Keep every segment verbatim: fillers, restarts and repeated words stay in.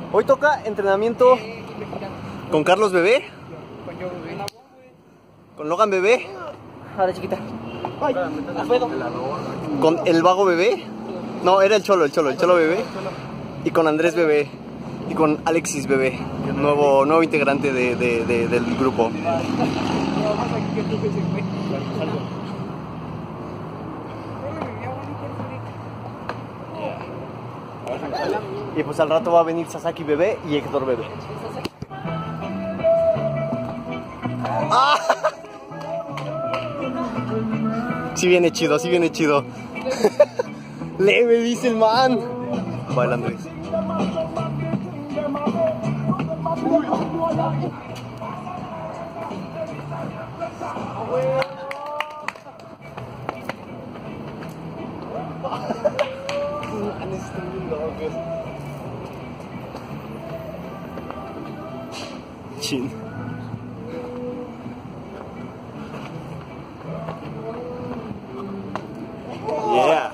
Hoy toca entrenamiento con Carlos Bebé, Con yo, bebé. con Logan Bebé, Ahora chiquita. Ay, con el Vago Bebé. No, era el Cholo, el Cholo, el Cholo Bebé. Y con Andrés Bebé. Y con Alexis Bebé, nuevo, nuevo integrante de, de, de, del grupo. Y pues al rato va a venir Sasaki Bebé y Héctor Bebé. ¡Ah! Sí viene chido, sí viene chido. Leve, dice el man. Baila Andrés. Chin. Yeah.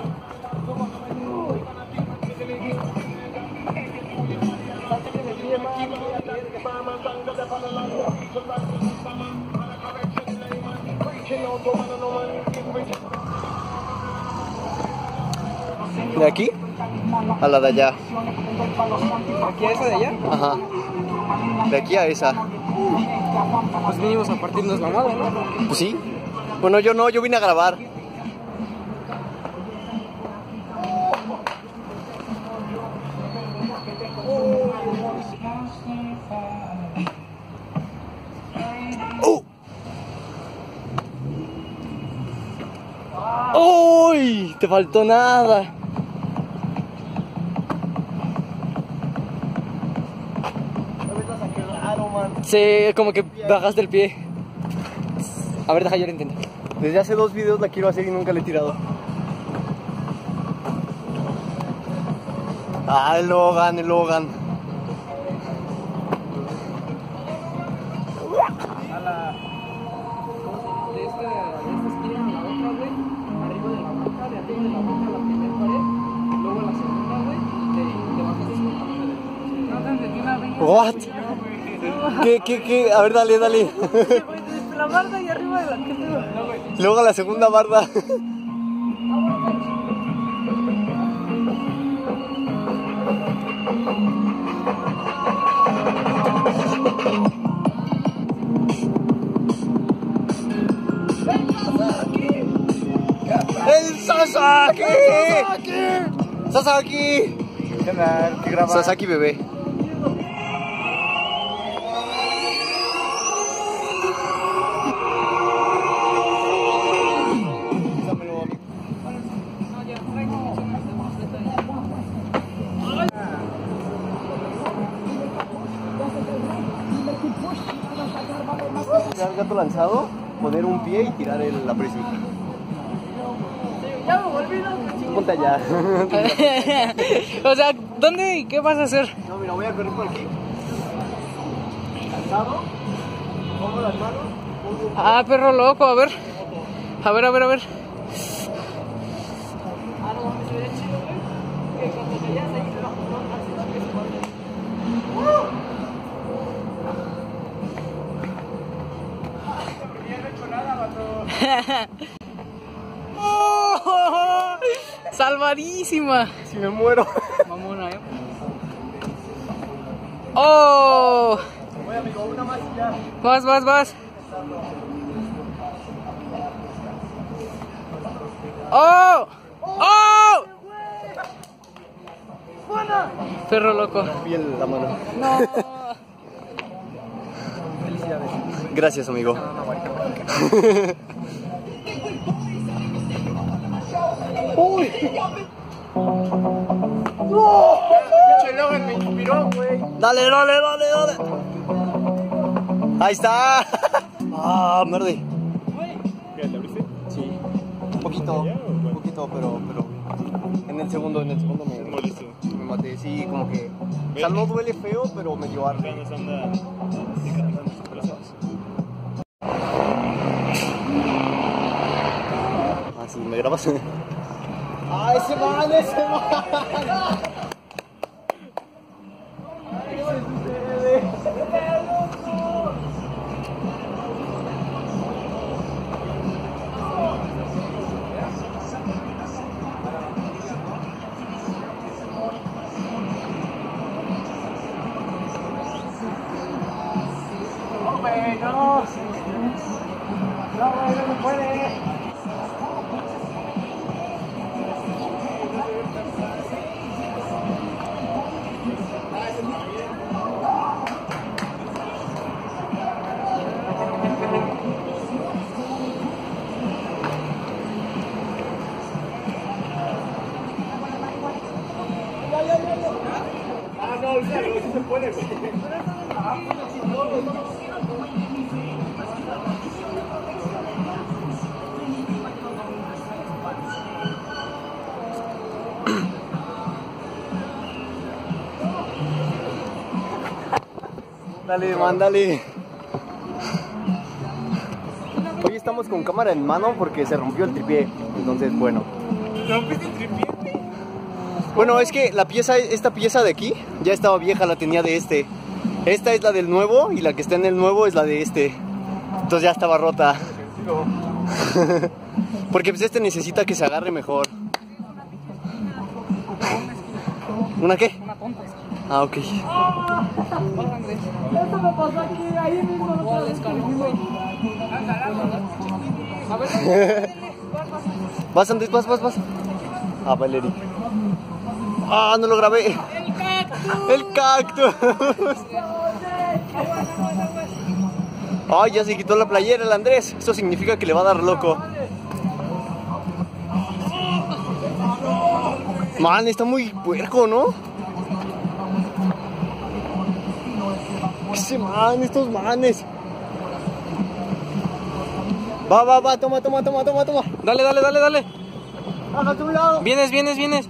¿De aquí? A la de allá. ¿Aquí a esa de allá? Ajá. De aquí a esa. Pues vinimos a partirnos la madre, ¿no? Pues sí. Bueno, yo no, yo vine a grabar. ¡Oh! ¡Uy! Te faltó nada. Sí, como que bajaste el pie. A ver, deja yo lo intento. Desde hace dos videos la quiero hacer y nunca la he tirado. Ah, el Logan, el Logan. A la... De esta, de esta esquina a la otra, güey. Arriba de la boca, de arriba de la boca a la primera pared. Luego a la segunda, güey. Te, te bajas descontando de... No te entendí una vez. What? ¿Qué, qué, qué? A ver, dale, dale. Desde la barda y arriba de la... ¿Qué pedo? Luego a la segunda barda. ¡El Sasaki! ¡Sasaki! ¡Sasaki! ¿Qué grabas? Sasaki Bebé. Tirar gato lanzado, poner un pie y tirar el, la presión. Ya me volví loco. Ponte allá. O sea, ¿dónde y qué vas a hacer? No, mira, voy a correr por aquí. Lanzado, pongo las manos. Pongo... Ah, perro loco, a ver. A ver, a ver, a ver. Ah, no mames, se ve chido, güey. Que cuando cayas ahí se va a ¡oh! ¡Salvadísima! Si me muero. Mamona, ¿eh? ¡Oh! Voy, amigo, una más y ya. Vas, vas, vas. ¡Oh! ¡Oh! Perro loco. Piel la mano. No. Felicidades. Gracias, amigo. ¡Uy! ¡No! Pinche Logan me inspiró, güey. Dale, dale, dale, dale. Ahí está. Ah, merde. ¿Qué, te abriste? Sí. Un poquito, un poquito, pero, pero en el segundo, en el segundo me, Molestó. me maté. Sí, como que, o sea, no duele feo, pero me dio arde. Acá nos anda decantando sus brazos. Ah, sí, ¿me grabas? ¡Ah, ese man, ese man! güey, no. No, güey, no se puede. Ah, no, sí, sí se puede, güey. Dale, mándale. Hoy estamos con cámara en mano porque se rompió el tripié. Entonces, bueno. ¿Rompiste el tripié, güey? Bueno, es que la pieza, esta pieza de aquí ya estaba vieja, la tenía de este. Esta es la del nuevo y la que está en el nuevo es la de este. Entonces ya estaba rota. Porque pues este necesita que se agarre mejor. ¿Una qué? Una tonta. Ah, ok. Hola, Andrés. Esto me pasó aquí, ahí mismo. No, descargó, güey. A ver, Vas, Andrés, vas, vas, vas. Ah, Valerie. Ah, no lo grabé. ¡el cactus! El cactus. Ay, ya se quitó la playera el Andrés. Eso significa que le va a dar loco. Man, está muy puerco, ¿no? Ese man, estos manes. Va, va, va, toma, toma, toma, toma, toma. Dale, dale, dale, dale. Hágate un lado. Vienes, vienes, vienes.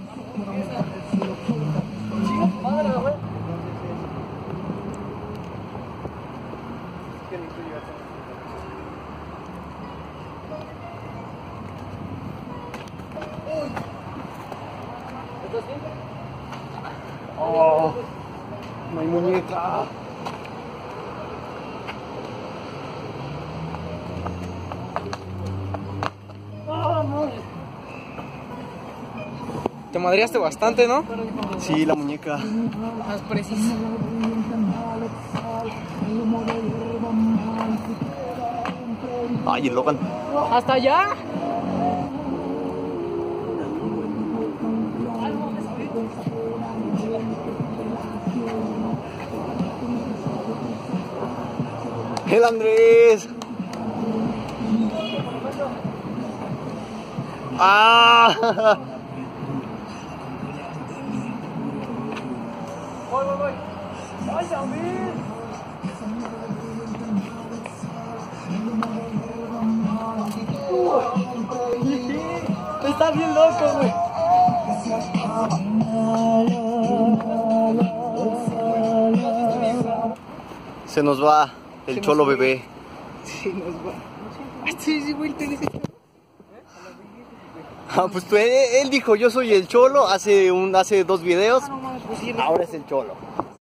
Oh, no hay muñeca. Te madreaste bastante, ¿no? Sí, la muñeca. Más preciso. Ay, el Logan. ¿Hasta allá? El Andrés. Ah. Voy, voy, voy. ¡Ay, David! Está bien loco, güey. Se nos va el cholo bebé. Sí, nos va. Ay, sí, sí, güey, tenés. Ah, pues tú- él, él dijo yo soy el cholo hace un hace dos videos. Ah, no mames, pues sí, Ahora es el cholo.